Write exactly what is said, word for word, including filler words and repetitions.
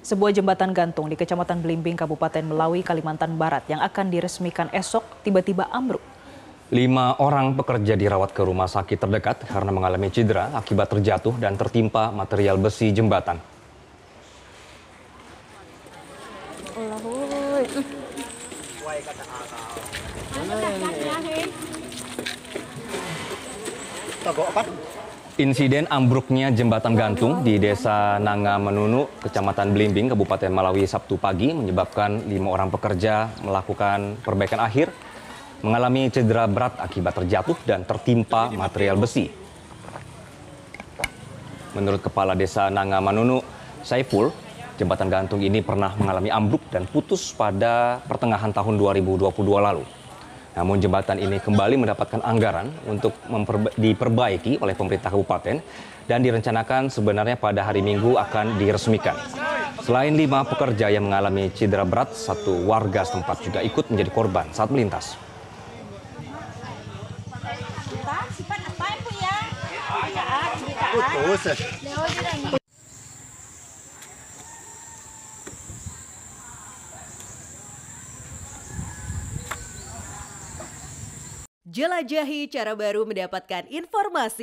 Sebuah jembatan gantung di Kecamatan Belimbing, Kabupaten Melawi, Kalimantan Barat yang akan diresmikan esok tiba-tiba ambruk. Lima orang pekerja dirawat ke rumah sakit terdekat karena mengalami cedera akibat terjatuh dan tertimpa material besi jembatan. Insiden ambruknya jembatan gantung di Desa Nanga Menunu, Kecamatan Belimbing, Kabupaten Melawi Sabtu pagi menyebabkan lima orang pekerja melakukan perbaikan akhir mengalami cedera berat akibat terjatuh dan tertimpa material besi. Menurut Kepala Desa Nanga Menunu, Saiful, jembatan gantung ini pernah mengalami ambruk dan putus pada pertengahan tahun dua ribu dua puluh dua lalu. Namun jembatan ini kembali mendapatkan anggaran untuk diperbaiki oleh pemerintah kabupaten dan direncanakan sebenarnya pada hari Minggu akan diresmikan. Selain lima pekerja yang mengalami cedera berat, satu warga setempat juga ikut menjadi korban saat melintas. Jelajahi cara baru mendapatkan informasi.